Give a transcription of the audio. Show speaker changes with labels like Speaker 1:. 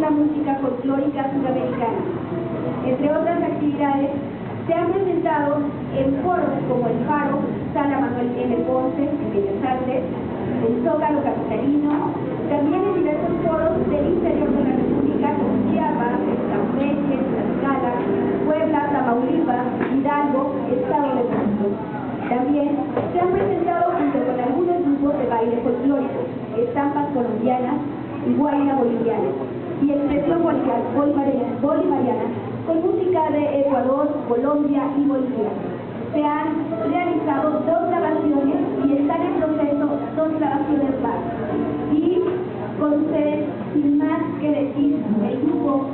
Speaker 1: la música folclórica sudamericana. Entre otras actividades, se han presentado en foros como el Faro, Sala Manuel M. Ponce, en Bellas Artes, el Zócalo Capitalino, también en diversos foros del interior de la República, como Chiapas, Campeche, Tlaxcala, Puebla, Tamaulipas, Hidalgo, Estado de México. También se han presentado junto con algunos grupos de baile folclórico, estampas colombianas y guayna boliviana, y expresión bolivariana con música de Ecuador, Colombia y Bolivia. Se han realizado 2 grabaciones y están en proceso 2 grabaciones más. Y con ustedes, sin más que decir, el grupo